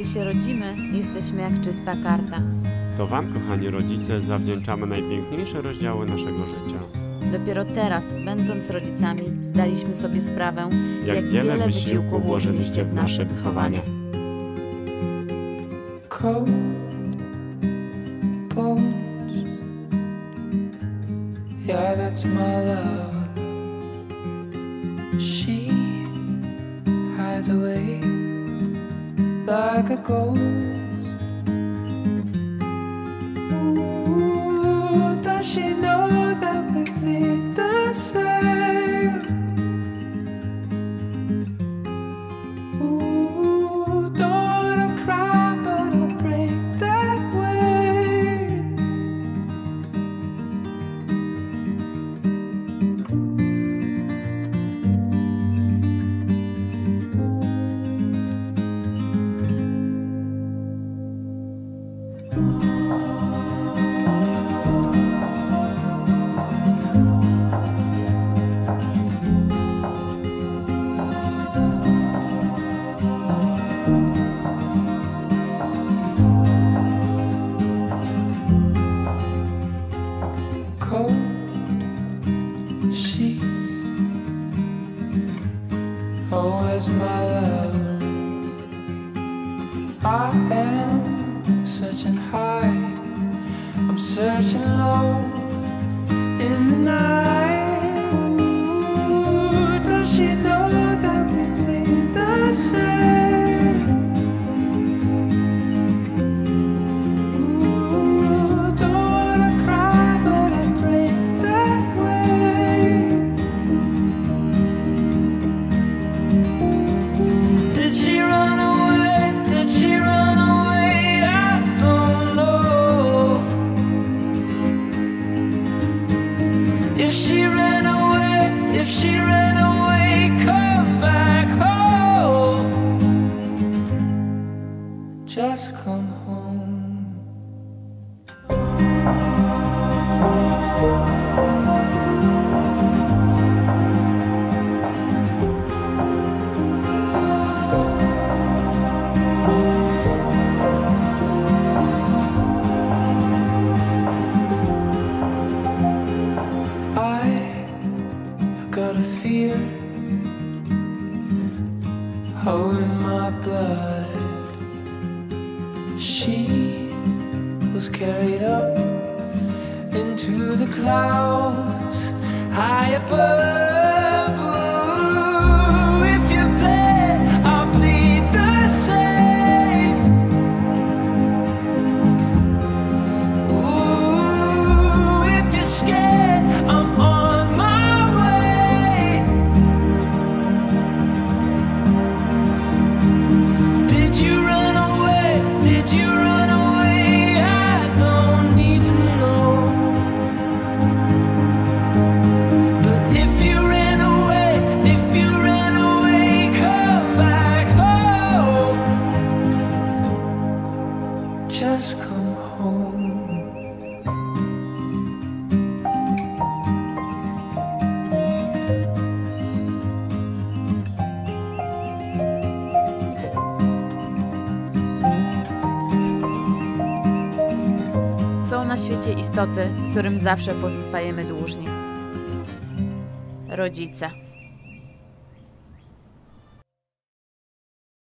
Gdy się rodzimy, jesteśmy jak czysta karta. To wam, kochani rodzice, zawdzięczamy najpiękniejsze rozdziały naszego życia. Dopiero teraz, będąc rodzicami, zdaliśmy sobie sprawę, Jak wiele wysiłku włożyliście w nasze wychowanie. Cold bones, yeah, that's my love. She hides away like a ghost. Ooh, does she know that we bleed the same? Ooh, don't wanna cry, but I'll break that way. Cold sheets, always my love. I am searching high, I'm searching low in the night. Ooh, does she know that we bleed the same? Ooh, don't wanna cry, but I break that way. Did she run away? Did she run away? I don't know. If she ran away, if she ran away, come back home. Just come home. I got a fear, oh, in my blood. She was carried up into the clouds high above. Ooh, if you bleed, I'll bleed the same. Ooh, if you're scared, I'm on my way. Did you run away? Did you run away? I don't need to know. But if you ran away, if you ran away, come back home. Just come home. Są na świecie istoty, którym zawsze pozostajemy dłużni. Rodzice.